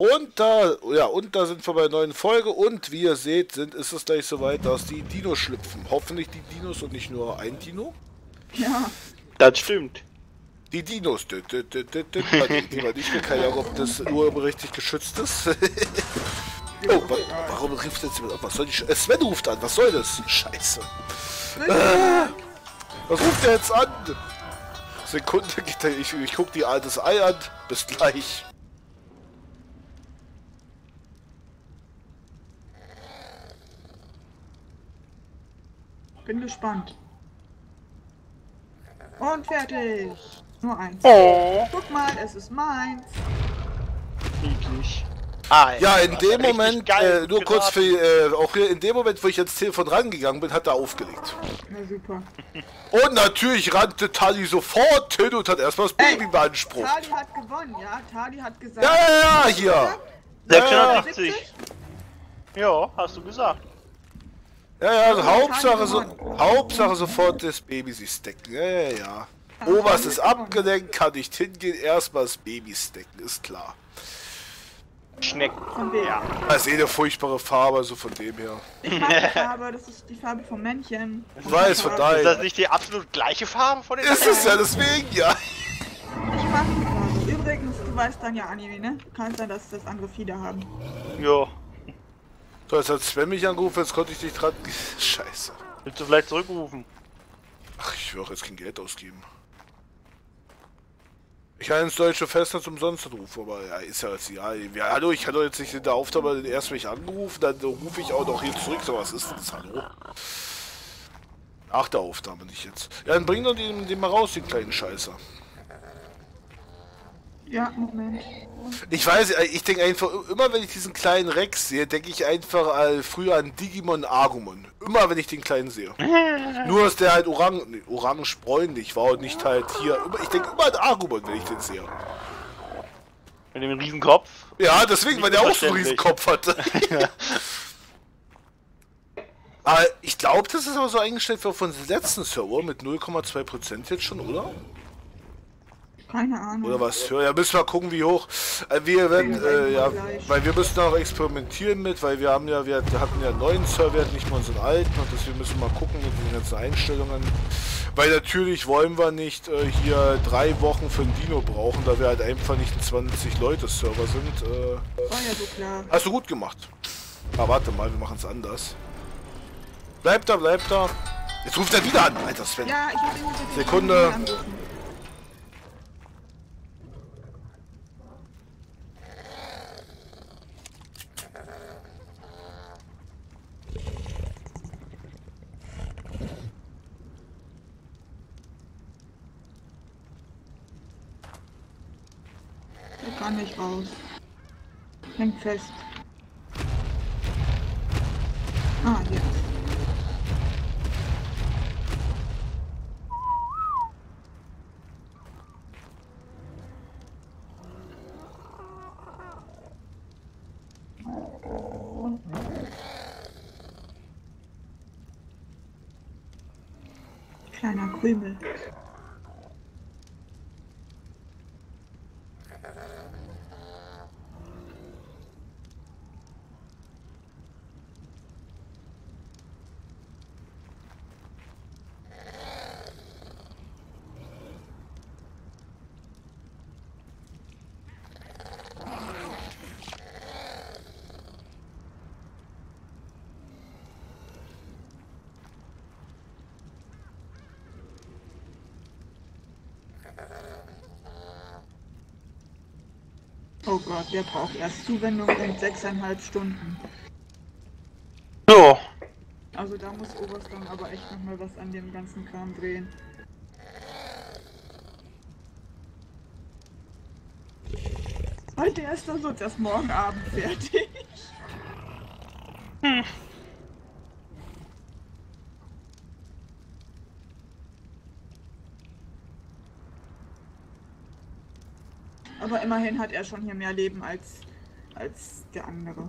Und da, ja, und da sind wir bei der neuen Folge und wie ihr seht, ist es gleich soweit, dass die Dinos schlüpfen. Hoffentlich die Dinos und nicht nur ein Dino. Ja. Das stimmt. Die Dinos. Die man nicht mehr keine Ahnung, ob das urheberrechtlich geschützt ist. Oh, warum ruft jetzt jemand an? Was soll ich? Sven ruft an, was soll das? Scheiße. Was ruft der jetzt an? Sekunde, ich guck die altes Ei an. Bis gleich. Bin gespannt. Und fertig. Nur eins. Oh. Guck mal, es ist meins. Niedlich. Ja, in dem Moment, geil nur kurz für, auch hier, in dem Moment, wo ich ans Telefon rangegangen bin, hat er aufgelegt. Na super. Und natürlich rannte Tali sofort hin und hat erstmal das Baby beansprucht. Tali hat gewonnen, ja? Tali hat gesagt... Ja, hier. 670. Ja, hast du gesagt. Ja, also Hauptsache sofort das Baby sich stacken. Ja. Oberst ist abgelenkt, kann nicht hingehen, erstmal das Baby stacken, ist klar. Schnecken. Von wem? Ja. Das ist eine furchtbare Farbe, also von dem her. Ich mag die Farbe, das ist die Farbe vom Männchen. Ich weiß, von Ist daher. das nicht die absolut gleiche Farbe von den Ist es ja, deswegen ja. Ich mag die Farbe. Übrigens, du weißt dann ja Anime, ne? Kann sein, dass das andere Fieder haben. Ja. So, jetzt hat Sven mich angerufen, jetzt konnte ich dich dran... Scheiße. Willst du vielleicht zurückrufen? Ach, ich will auch jetzt kein Geld ausgeben. Ich kann ins deutsche Festnetz umsonst anrufen, aber ja, ist ja jetzt ja. Hallo, ich kann doch jetzt nicht in der Aufnahme erst mich angerufen, dann rufe ich auch noch hier zurück. So, was ist das? Hallo? Nach der Aufnahme nicht jetzt. Ja, dann bring doch den mal raus, den kleinen Scheißer. Ja, Moment. Ich weiß, ich denke einfach, immer wenn ich diesen kleinen Rex sehe, denke ich einfach früher an Digimon Agumon. Immer wenn ich den kleinen sehe. Nur, dass der halt orange-bräunlich war und nicht halt hier. Ich denke immer an Agumon, wenn ich den sehe. Mit dem Riesenkopf? Ja, deswegen, weil der auch so einen Riesenkopf hatte. Aber ich glaube, das ist aber so eingestellt von den letzten Server mit 0,2% jetzt schon, oder? Keine Ahnung. Oder was? Ja, müssen wir gucken, wie hoch. Wir werden, ja, weil wir müssen auch experimentieren mit, weil wir hatten ja einen neuen Server, nicht mal unseren alten, und deswegen müssen wir mal gucken mit den ganzen Einstellungen. Weil natürlich wollen wir nicht hier 3 Wochen für ein Dino brauchen, da wir halt einfach nicht ein 20-Leute-Server sind. War ja so klar. Hast du gut gemacht. Aber warte mal, wir machen es anders. Bleib da, bleib da. Jetzt ruft er wieder an, alter Sven. Ja, ich hab ihn mit der Sekunde. angerufen. Der kann nicht raus. Hängt fest. Ah, jetzt. Kleiner Krümel. Oh Gott, der braucht erst Zuwendung in 6,5 Stunden. Ja. Also da muss Oberst dann aber echt nochmal was an dem ganzen Kram drehen. Weil der ist dann so erst morgen Abend fertig. Aber immerhin hat er schon hier mehr Leben als der andere.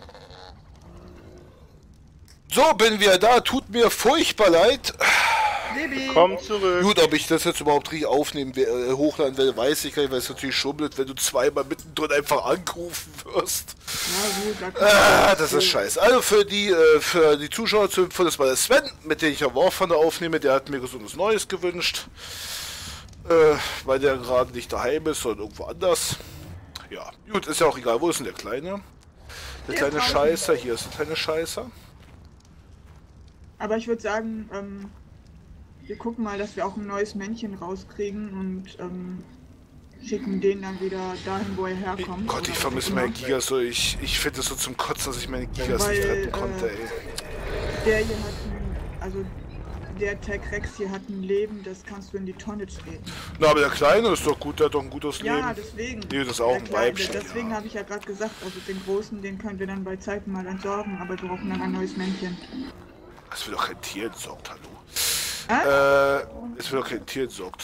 So, bin wieder da. Tut mir furchtbar leid. Baby. Komm zurück. Gut, ob ich das jetzt überhaupt richtig aufnehmen, hochladen werde, weiß ich gar nicht, weil es natürlich schon blöd, wenn du zweimal mittendrin einfach angerufen wirst. Ja, gut, da Das ist scheiße. Also für die Zuschauer zu empfehlen, das war der Sven, mit dem ich ja War von aufnehme, der hat mir gesundes Neues gewünscht. Weil der gerade nicht daheim ist, sondern irgendwo anders. Ja, gut, ist ja auch egal. Wo ist denn der Kleine? Der kleine draußen. Scheißer, hier ist der kleine Scheißer. Aber ich würde sagen, wir gucken mal, dass wir auch ein neues Männchen rauskriegen und schicken den dann wieder dahin, wo er herkommt. Gott, ich Oder vermisse was meine immer. Gigas so. Ich finde es so zum Kotzen, dass ich meine Gigas nicht retten konnte, ey. Der hier hat also der Tech Rex hier hat ein Leben, das kannst du in die Tonne treten. Na, aber der Kleine ist doch gut, der hat doch ein gutes Leben. Ja, deswegen. Nee, das ist auch ein Kleine, Weibchen. deswegen Ja. habe ich ja gerade gesagt, also den Großen, den können wir dann bei Zeiten mal entsorgen, aber wir brauchen dann ein neues Männchen. Es wird doch kein Tier entsorgt, hallo. Ah? Es wird doch kein Tier entsorgt.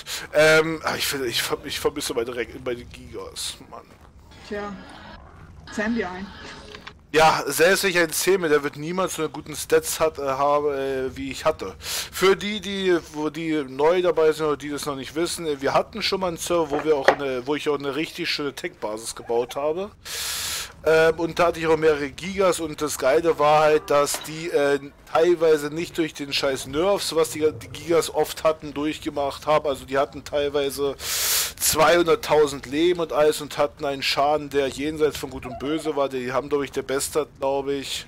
Ich vermisse meine Gigas, Mann. Tja, zähm dir ein. Ja, selbst wenn ich einen Zähme, der wird niemals so eine guten Stats haben, wie ich hatte. Für die neu dabei sind oder die das noch nicht wissen, wir hatten schon mal einen Server, wo ich auch eine richtig schöne Tech-Basis gebaut habe. Und da hatte ich auch mehrere Gigas und das Geile war halt, dass die teilweise nicht durch den scheiß Nerfs, was die Gigas oft hatten, durchgemacht haben. Also die hatten teilweise 200.000 Leben und alles und hatten einen Schaden, der jenseits von Gut und Böse war. Die haben, glaube ich, der Beste hat, glaube ich,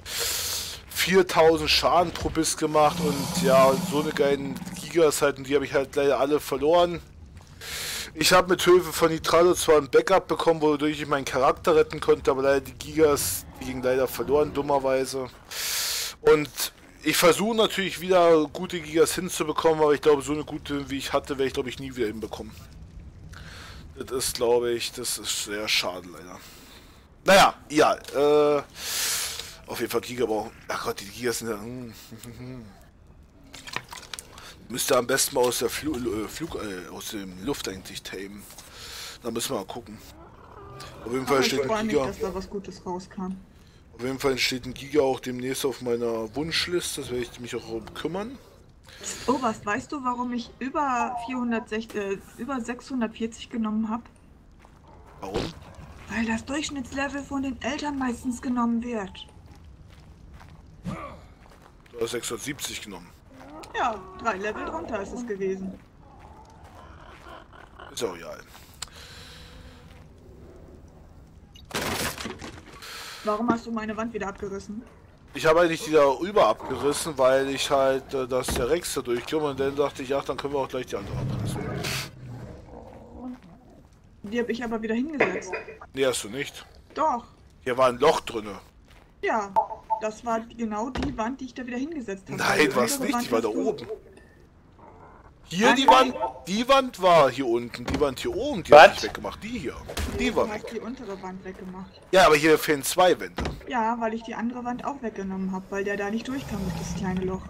4.000 Schaden pro Biss gemacht und ja, und so eine geilen Gigas halt, und die habe ich halt leider alle verloren. Ich habe mit Hilfe von Nitrado zwar ein Backup bekommen, wodurch ich meinen Charakter retten konnte, aber leider die Gigas, die gingen leider verloren, dummerweise. Und ich versuche natürlich wieder gute Gigas hinzubekommen, aber ich glaube, so eine gute wie ich hatte, werde ich glaube ich nie wieder hinbekommen. Das ist, glaube ich, das ist sehr schade leider. Naja, ja, auf jeden Fall Giga brauchen. Ach Gott, die Gigas sind ja... Müsste am besten mal aus der aus dem Luft eigentlich tamen. Da müssen wir mal gucken. Auf jeden Fall Aber ich steht freue ein mich, Giga. dass da was Gutes rauskam. Auf jeden Fall steht ein Giga auch demnächst auf meiner Wunschliste. Das werde ich mich auch darum kümmern. Oh, was weißt du, warum ich über 640 genommen habe? Warum? Weil das Durchschnittslevel von den Eltern meistens genommen wird. Du hast 670 genommen. Ja, 3 Level drunter ist es gewesen. Ist auch egal. Warum hast du meine Wand wieder abgerissen? Ich habe eigentlich die da über abgerissen, weil ich halt, dass der Rex da durchkommt und dann dachte ich, ach, dann können wir auch gleich die andere abreißen. Die habe ich aber wieder hingesetzt. Nee, hast du nicht. Doch. Hier war ein Loch drinne. Ja, das war genau die Wand, die ich da wieder hingesetzt habe. Nein, Die was andere nicht, Wand die war da hast du- oben. Hier die Nein. Wand, die Wand war hier unten, die Wand hier oben, die Was? habe ich weggemacht, die hier. Die war Du hast weg. die untere Wand weggemacht. Ja, aber hier fehlen 2 Wände. Ja, weil ich die andere Wand auch weggenommen habe, weil der da nicht durchkam durch das kleine Loch.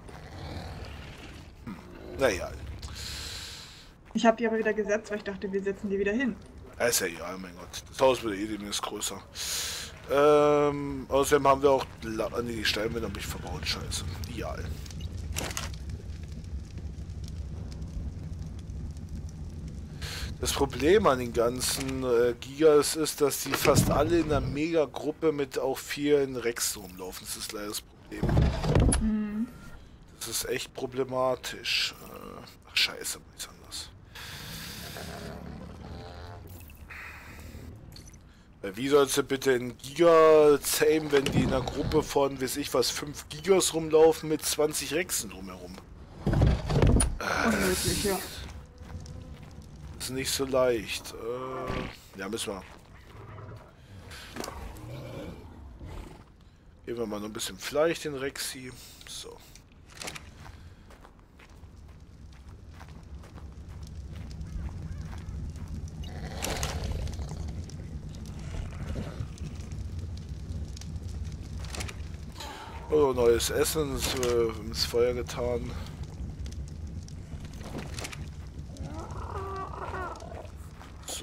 Naja, Ich habe die aber wieder gesetzt, weil ich dachte, wir setzen die wieder hin. ist ja egal, mein Gott. Das Haus wird demnächst größer. Außerdem haben wir auch nee, die Steinwände habe ich verbaut, scheiße. Ideal. Das Problem an den ganzen Gigas ist, dass die fast alle in einer Mega-Gruppe mit auch vielen Rex rumlaufen. Das ist leider das Problem. Das ist echt problematisch. Ach scheiße, nichts anders. Weil wie sollst du bitte in Giga zähmen, wenn die in einer Gruppe von, weiß ich was, 5 Gigas rumlaufen mit 20 Rexen drumherum? Unmöglich, ja. Ist nicht so leicht. Ja, müssen wir. Geben wir mal noch ein bisschen Fleisch den Rexi. So. Oh, neues Essen ins Feuer getan. So.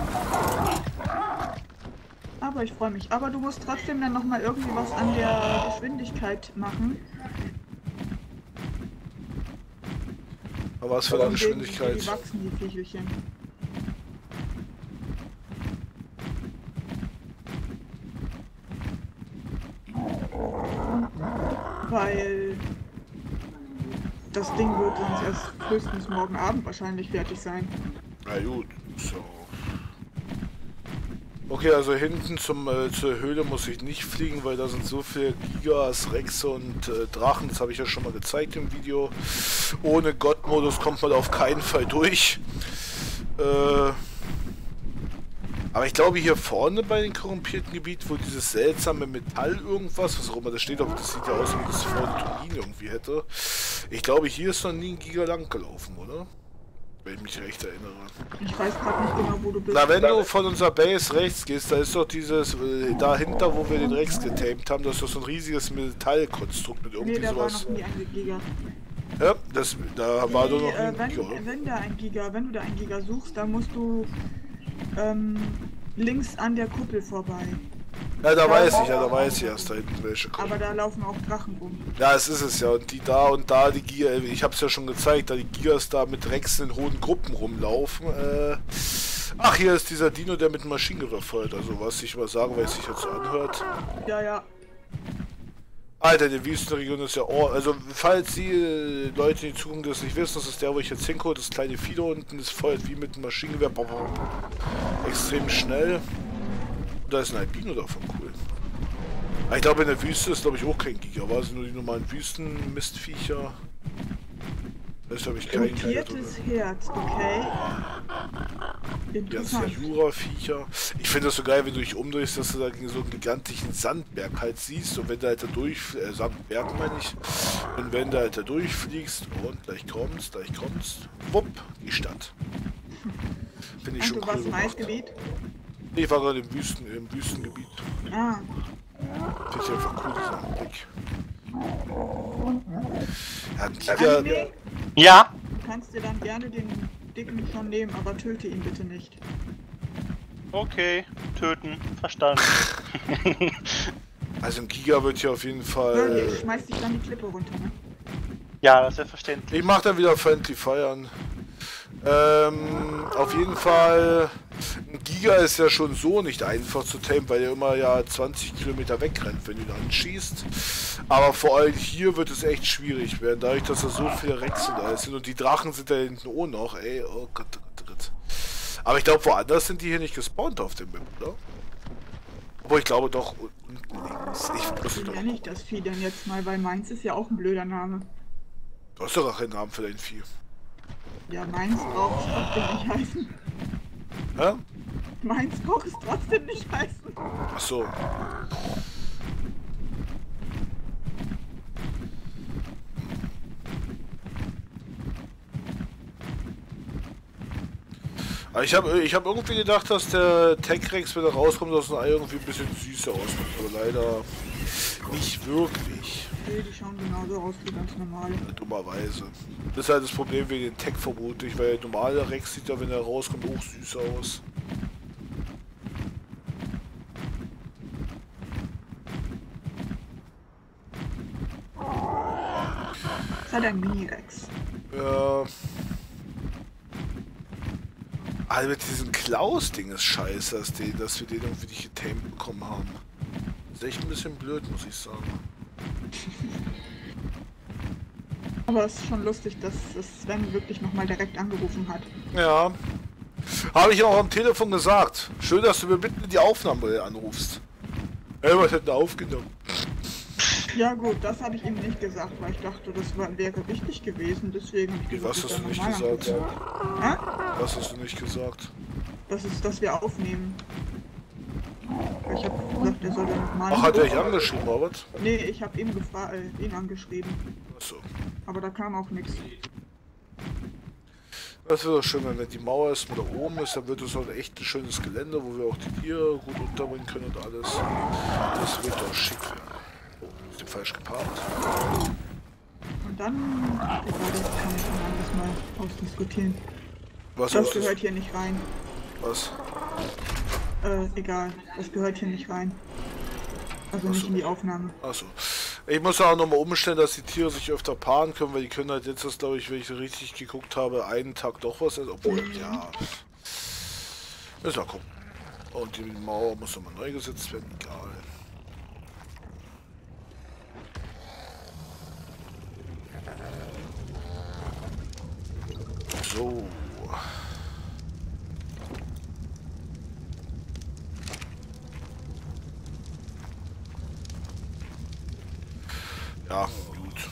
Aber ich freue mich. Aber du musst trotzdem dann nochmal irgendwie was an der Geschwindigkeit machen. Aber was für eine Die Geschwindigkeit? wachsen, die Viegelchen. Weil das Ding wird sonst erst höchstens morgen Abend wahrscheinlich fertig sein. Na gut, so. Okay, also hinten zur Höhle muss ich nicht fliegen, weil da sind so viele Gigas, Rexe und Drachen. Das habe ich ja schon mal gezeigt im Video. Ohne Gott-Modus kommt man auf keinen Fall durch. Aber ich glaube hier vorne bei dem korrumpierten Gebiet, wo dieses seltsame Metall irgendwas, was auch immer das steht, aber das sieht ja aus, wie das vorne Turbine irgendwie hätte. Ich glaube, hier ist noch nie ein Giga lang gelaufen, oder? Wenn ich mich recht erinnere. Ich weiß gerade nicht genau, wo du bist. Na, wenn du von unserer Base rechts gehst, da ist doch dieses, dahinter, wo wir den Rex getamed haben, das ist doch so ein riesiges Metallkonstrukt mit irgendwie Nee, da war sowas. noch nie ein Giga. Ja, da war doch noch ein wenn, Giga, oder? wenn du da ein Giga suchst, dann musst du links an der Kuppel vorbei. Ja, da weiß ich erst da hinten welche kommen. Aber da laufen auch Drachen rum. Ja, es ist es ja. Und da, die Giga, ich hab's ja schon gezeigt, da die Gigas da mit Rexen in hohen Gruppen rumlaufen. Ach, hier ist dieser Dino, der mit dem Maschinengewehr feuert. Also, was ich mal sagen, weil es sich jetzt so anhört. Ja, ja. Alter, die Wüstenregion ist ja... Oh, also, falls die Leute in die Zukunft das nicht wissen, das ist der, wo ich jetzt hinkomme, das kleine Vieh da unten, das feuert wie mit dem Maschinengewehr. Extrem schnell. Und da ist ein Albino davon, cool. Ich glaube, in der Wüste ist, glaube ich, auch kein Giga. War es nur die normalen Wüstenmistviecher? Das ist, glaube ich, kein Giga. Viertes Herz, okay. Die ganzen Jura-Viecher. Ich finde das so geil, wenn du dich umdrehst, dass du da gegen so einen gigantischen Sandberg halt siehst. Und wenn du halt da Sandberg meine ich. Und wenn du halt da durchfliegst und gleich kommst, wupp, die Stadt. Finde ich schon cool. Du warst im Eisgebiet? Nee, ich war gerade im Wüstengebiet. Ah. Finde ich einfach cool, dieser Anblick. Ja, ein Giga... Anime, Ja? du kannst dir dann gerne den Dicken schon nehmen, aber töte ihn bitte nicht. Okay, töten, verstanden. Also ein Giga wird hier auf jeden Fall... Ich schmeiß dich dann die Klippe runter, ne? Ja, das ist ja verständlich. Ich mach dann wieder Friendly Fire. Auf jeden Fall... Ein Giga ist ja schon so nicht einfach zu tamen, weil er immer ja 20 Kilometer wegrennt, wenn du ihn anschießt. Aber vor allem hier wird es echt schwierig werden, dadurch, dass da so viele Rexe da sind. Und die Drachen sind da hinten auch noch, ey. Oh Gott, oh Gott, oh Gott. Aber ich glaube, woanders sind die hier nicht gespawnt auf dem Map, oder? Obwohl, ich glaube doch unten links. Wie nenne ich das Vieh denn jetzt mal, weil meins ist ja auch ein blöder Name. Du hast doch auch keinen Namen für dein Vieh. Ja, meins braucht es trotzdem nicht heißen. Hä? Meins braucht es trotzdem nicht heißen. Ach so. Aber ich hab irgendwie gedacht, dass der Tech-Rex, wenn er rauskommt, aus dem Ei irgendwie ein bisschen süßer aussieht. Aber leider nicht wirklich. Nee, die schauen genauso aus wie ganz normale. Dummerweise. Das ist halt das Problem wegen dem Tech vermutlich, weil der normale Rex sieht ja, wenn er rauskommt, auch süß aus. Das hat ein Mini-Rex. Ja. Also mit diesem Klaus-Ding ist scheiße, dass wir den irgendwie nicht getamed bekommen haben. Das ist echt ein bisschen blöd, muss ich sagen. Aber es ist schon lustig, dass Sven wirklich nochmal direkt angerufen hat. Ja. Habe ich auch am Telefon gesagt. Schön, dass du mir mitten in die Aufnahme anrufst. Ey, was hat er aufgenommen? Ja gut, das habe ich ihm nicht gesagt, weil ich dachte, das wäre wichtig gewesen. Deswegen habe ich Was gesagt, hast du nicht normal gesagt? anrufen. Hä? Was hast du nicht gesagt? Dass wir aufnehmen. Ich habe gesagt, er soll dann nochmal. Ach, hat er dich angeschrieben, Robert? Nee, ich habe ihn angeschrieben. Achso. Aber da kam auch nichts. Das wäre doch schön, wenn die Mauer ist oder oben ist, dann wird es halt echt ein schönes Gelände, wo wir auch die Tiere gut unterbringen können und alles. Das wird doch schick werden. Oh, ist den falsch geparkt. Und dann, egal, das kann ich schon alles mal ausdiskutieren. Was Das ist gehört hier nicht rein. Was? Egal, das gehört hier nicht rein. Also nicht in die Aufnahme. Achso. Ich muss auch nochmal umstellen, dass die Tiere sich öfter paaren können, weil die können halt jetzt, das glaube ich, wenn ich so richtig geguckt habe, einen Tag doch was essen. Obwohl, ja. Müssen wir gucken. Und die Mauer muss nochmal neu gesetzt werden, egal. So. Ja, gut.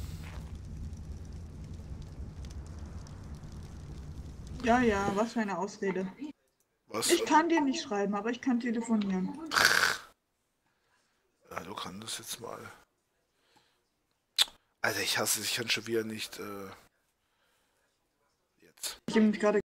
Ja, ja, was für eine Ausrede. Was? Ich kann dir nicht schreiben, aber ich kann telefonieren. Ja, du kannst das jetzt mal. Alter, ich hasse es, ich kann schon wieder nicht, jetzt. Ich habe mich gerade